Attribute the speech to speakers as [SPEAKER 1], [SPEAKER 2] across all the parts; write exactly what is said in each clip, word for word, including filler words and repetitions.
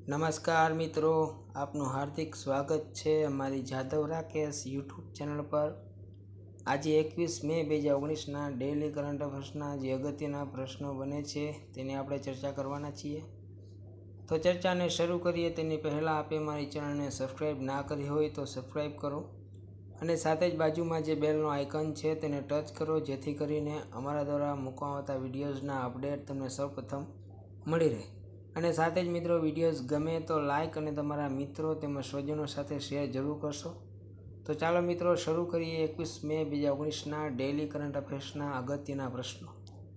[SPEAKER 1] નમસ્કાર મિત્રો, આપનું હાર્દિક સ્વાગત છે અમારી જાદવ રાકેશ યુટ્યુબ ચેનલ પર। આજે એકવીસ મે બે હજાર ઓગણીસના ડેઇલી કરંટ અફેર્સના જે અગત્યના પ્રશ્નો બને છે તેની આપણે ચર્ચા કરવાના છીએ। તો ચર્ચાને શરૂ કરીએ તેની પહેલાં આપે મારી ચેનલને સબસ્ક્રાઈબ ના કરી હોય તો સબસ્ક્રાઈબ કરો અને સાથે જ બાજુમાં જે બેલનો આઇકન છે તેને ટચ કરો, જેથી કરીને અમારા દ્વારા મૂકવામાં આવતા વિડીયોઝના અપડેટ તમને સૌપ્રથમ મળી રહે। અને સાથે જ મિત્રો, વિડીયોઝ ગમે તો લાઇક અને તમારા મિત્રો તેમજ સ્વજનો સાથે શેર જરૂર કરશો। તો ચાલો મિત્રો શરૂ કરીએ એકવીસ મે બે હજાર ઓગણીસના ડેઇલી કરંટ અફેર્સના અગત્યના પ્રશ્નો।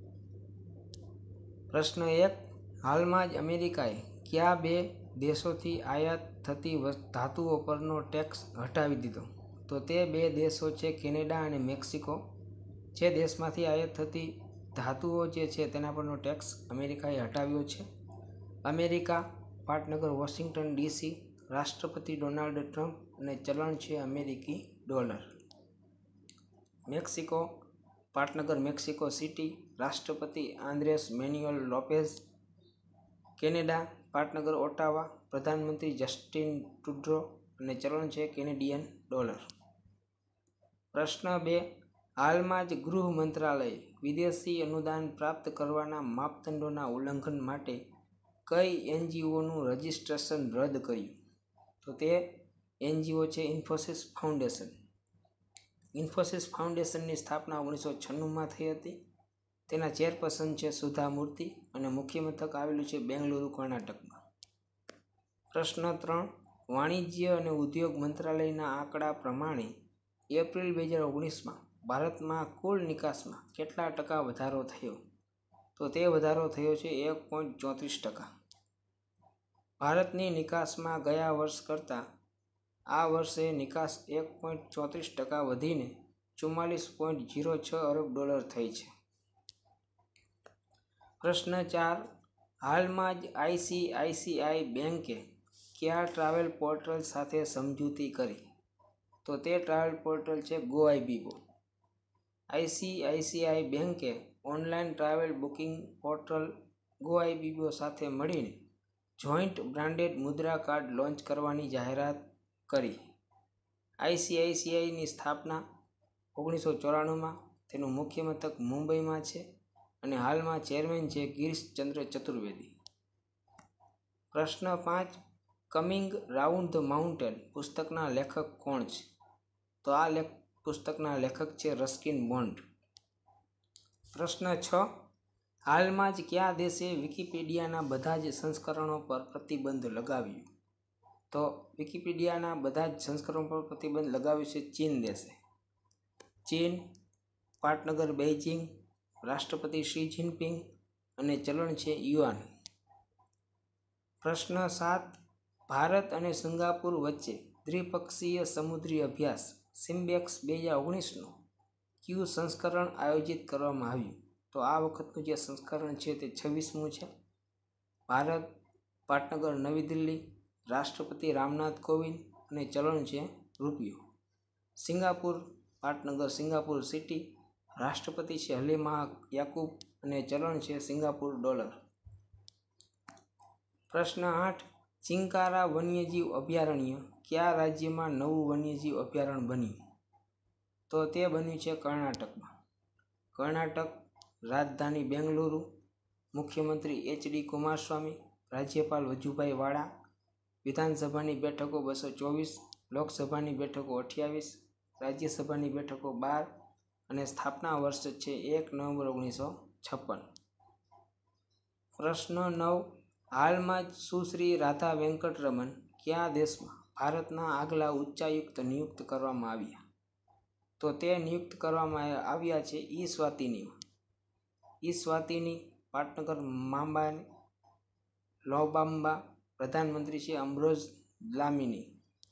[SPEAKER 1] પ્રશ્ન એક, હાલમાં જ અમેરિકાએ કયા બે દેશોથી આયાત થતી ધાતુઓ પરનો ટેક્સ હટાવી દીધો? તો તે બે દેશો છે કેનેડા અને મેક્સિકો। જે દેશમાંથી આયાત થતી ધાતુઓ જે છે તેના પરનો ટેક્સ અમેરિકાએ હટાવ્યો છે। અમેરિકા, પાટનગર વોશિંગ્ટન ડીસી, રાષ્ટ્રપતિ ડોનાલ્ડ ટ્રમ્પ અને ચલણ છે અમેરિકી ડોલર। મેક્સિકો, પાટનગર મેક્સિકો સિટી, રાષ્ટ્રપતિ આંદ્રેસ મેન્યુઅલ લોપેઝ। કેનેડા, પાટનગર ઓટાવા, પ્રધાનમંત્રી જસ્ટિન ટ્રુડો અને ચલણ છે કેનેડિયન ડોલર। પ્રશ્ન બે, હાલમાં જ ગૃહ મંત્રાલયે વિદેશી અનુદાન પ્રાપ્ત કરવાના માપદંડોના ઉલ્લંઘન માટે કઈ એનજીઓનું રજિસ્ટ્રેશન રદ કર્યું? તો તે એનજીઓ છે ઇન્ફોસિસ ફાઉન્ડેશન। ઇન્ફોસિસ ફાઉન્ડેશનની સ્થાપના ઓગણીસો છન્નુંમાં થઈ હતી। તેના ચેરપર્સન છે સુધા મૂર્તિ અને મુખ્ય મથક આવેલું છે બેંગલુરુ, કર્ણાટકમાં। પ્રશ્ન ત્રણ, વાણિજ્ય અને ઉદ્યોગ મંત્રાલયના આંકડા પ્રમાણે એપ્રિલ બે હજાર ઓગણીસમાં ભારતમાં કુલ નિકાસમાં કેટલા ટકા વધારો થયો? તો તે વધારો થયો છે એક પોઈન્ટ ચોત્રીસ ટકા। ભારતની નિકાસમાં ગયા વર્ષ કરતાં આ વર્ષે નિકાસ એક પોઈન્ટ ચોત્રીસ ટકા વધીને ચુમ્માલીસ પોઈન્ટ ઝીરો છ અરબ ડોલર થઈ છે। પ્રશ્ન ચાર, હાલમાં જ આઈસીઆઈસીઆઈ બેંકે કયા ટ્રાવેલ પોર્ટલ સાથે સમજૂતી કરી? તો તે ટ્રાવેલ પોર્ટલ છે ગોઆઈબીબો। આઈસીઆઈસીઆઈ બેંકે online travel booking portal Goibibo સાથે મળીને joint branded Mudra card launch કરવાની જાહેરાત કરી। આઈસીઆઈસીઆઈની સ્થાપના ઓગણીસો ચોરાણુંમાં, તેનું મુખ્ય મથક મુંબઈમાં છે અને હાલમાં ચેરમેન છે ગિરીશચંદ્ર ચતુર્વેદી। પ્રશ્ન પાંચ, કમિંગ રાઉન્ડ ધ માઉન્ટેન પુસ્તકના લેખક કોણ છે? તો આ લેખ પુસ્તકના લેખક છે રસ્કિન બોન્ડ। પ્રશ્ન છ, હાલમાં જ કયા દેશે વિકિપીડિયાના બધા જ સંસ્કરણો પર પ્રતિબંધ લગાવ્યો? તો વિકિપીડિયાના બધા જ સંસ્કરણો પર પ્રતિબંધ લગાવ્યો છે ચીન દેશે। ચીન, પાટનગર બેઇજિંગ, રાષ્ટ્રપતિ શી જિનપિંગ અને ચલણ છે યુઆન। પ્રશ્ન સાત, ભારત અને સિંગાપુર વચ્ચે દ્વિપક્ષીય સમુદ્રી અભ્યાસ સિમ્બેક્સ બે હજાર ઓગણીસનું કયું સંસ્કરણ આયોજિત કરવામાં આવ્યું? તો આ વખતનું જે સંસ્કરણ છે તે છવ્વીસમું છે। ભારત, પાટનગર નવી દિલ્હી, રાષ્ટ્રપતિ રામનાથ કોવિંદ અને ચલણ છે રૂપિયો। સિંગાપુર, પાટનગર સિંગાપુર સિટી, રાષ્ટ્રપતિ છે હલીમા યાકુબ અને ચલણ છે સિંગાપુર ડોલર। પ્રશ્ન આઠ, ચિંકારા વન્યજીવ અભયારણ્ય કયા રાજ્યમાં નવું વન્યજીવ અભયારણ્ય બન્યું? તો તે બન્યું છે કર્ણાટકમાં। કર્ણાટક, રાજધાની બેંગલુરુ, મુખ્યમંત્રી એચડી કુમારસ્વામી, રાજ્યપાલ વજુભાઈ વાળા, વિધાનસભાની બેઠકો બસો ચોવીસ, લોકસભાની બેઠકો અઠ્યાવીસ, રાજ્યસભાની બેઠકો બાર અને સ્થાપના વર્ષ છે એક નવેમ્બર ઓગણીસો છપ્પન। પ્રશ્ન નવ, હાલમાં જ સુશ્રી રાધા વેંકટરમન કયા દેશમાં ભારતના આગલા ઉચ્ચાયુક્ત નિયુક્ત કરવામાં આવ્યા? તો તે નિયુક્ત કરવામાં આવ્યા છે ઈસ્વાતિનીમાં। ઈસ્વાતિની, પાટનગર મામ્બાને લોબામ્બા, પ્રધાનમંત્રી છે અમ્બ્રોઝ દ્લામિની।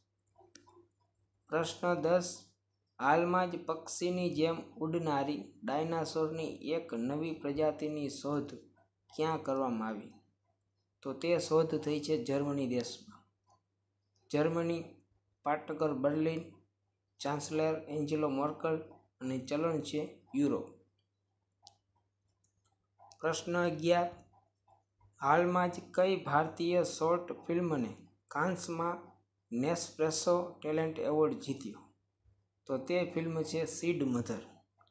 [SPEAKER 1] પ્રશ્ન દસ, હાલમાં જ પક્ષીની જેમ ઉડનારી ડાયનાસોરની એક નવી પ્રજાતિની શોધ ક્યાં કરવામાં આવી? તો તે શોધ થઈ છે જર્મની દેશમાં। જર્મની, પાટનગર બર્લિન, ચાન્સેલર એન્જેલો મર્કલ અને ચલણ છે યુરો। પ્રશ્ન અગિયાર, હાલમાં જ કઈ ભારતીય શોર્ટ ફિલ્મને કાન્સમાં નેસ્પ્રેસો ટેલેન્ટ એવોર્ડ જીત્યો? તો તે ફિલ્મ છે seed mother.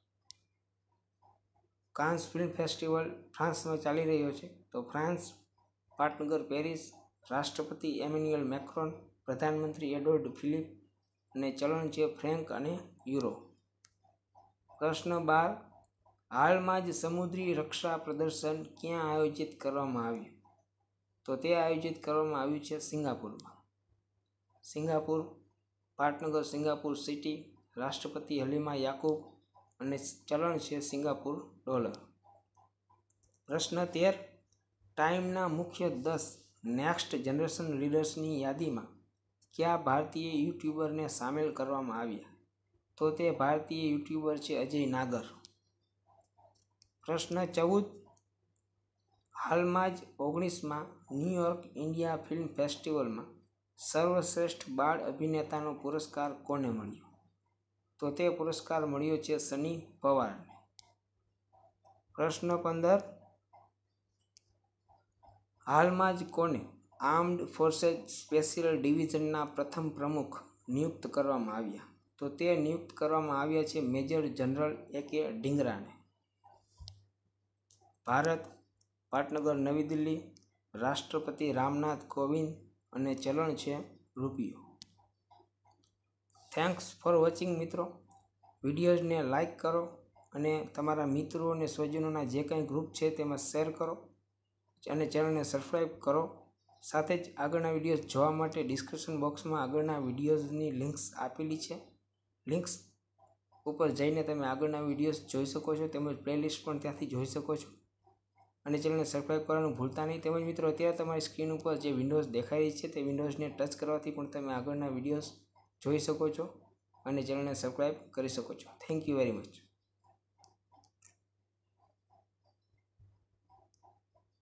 [SPEAKER 1] Cannes film festival ફ્રાન્સમાં ચાલી રહ્યો છે. તો ફ્રાન્સ, પાટનગર પેરિસ, રાષ્ટ્રપતિ એમેન્યુએલ મેક્રોન, પ્રધાનમંત્રી એડોર્ડ ફિલિપ અને ચલણ છે ફ્રેન્ક અને યુરો. પ્રશ્ન બાર. હાલમાં જ સમુદ્રી રક્ષા પ્રદર્શન ક્યાં આયોજિત કરવામાં આવ્યું? તો તે આયોજિત કરવામાં આવ્યું છે સિંગાપુરમાં. સિંગાપુર, પાટનગર સિંગાપુર સિટી, રાષ્ટ્રપતિ હલીમા યાકૂબ અને ચલણ છે સિંગાપુર ડોલર. પ્રશ્ન તેર. ટાઈમના મુખ્ય દસ નેક્સ્ટ જનરેશન લીડર્સની યાદીમાં કયા ભારતીય યુટ્યુબરને સામેલ કરવામાં આવ્યા? તો તે ભારતીય યુટ્યુબર છે અજય નાગર. પ્રશ્ન ચૌદ. હાલમાં જ ઓગણીસમાં ન્યૂયોર્ક ઇન્ડિયા ફિલ્મ ફેસ્ટિવલમાં સર્વશ્રેષ્ઠ બાળ અભિનેતાનો પુરસ્કાર કોને મળ્યો? તો તે પુરસ્કાર મળ્યો છે સની પવારને. પ્રશ્ન પંદર. હાલમાં જ કોને આર્મ્ડ ફોર્સેસ સ્પેશિયલ ડિવિઝનના પ્રથમ પ્રમુખ નિયુક્ત કરવામાં આવ્યા? તો તે નિયુક્ત કરવામાં આવ્યા છે મેજર જનરલ એ કે ઢીંગરાને. ભારત, પાટનગર નવી દિલ્હી, રાષ્ટ્રપતિ રામનાથ કોવિંદ અને ચલણ છે રૂપિયો. થેન્ક્સ ફોર વોચિંગ મિત્રો. વિડીયોઝને લાઈક કરો અને તમારા મિત્રો અને સ્વજનોના જે કંઈ ગ્રુપ છે તેમાં શેર કરો અને ચેનલને સબસ્ક્રાઈબ કરો. સાથે જ આગળના વિડીયોઝ જોવા માટે ડિસ્ક્રિપ્શન બોક્સમાં આગળના વિડીયોઝની લિંક્સ આપેલી છે. લિંક્સ ઉપર જઈને તમે આગળના વિડીયોઝ જોઈ શકો છો, તેમજ પ્લેલિસ્ટ પણ ત્યાંથી જોઈ શકો છો. અને ચેનલને સબસ્ક્રાઈબ કરવાનું ભૂલતા નહીં. તેમજ મિત્રો અત્યારે તમારી સ્ક્રીન ઉપર જે વિન્ડોઝ દેખાઈ રહી છે તે વિન્ડોઝને ટચ કરવાથી પણ તમે આગળના વિડીયોઝ જોઈ શકો છો અને ચેનલને સબસ્ક્રાઈબ કરી શકો છો. Thank you very much.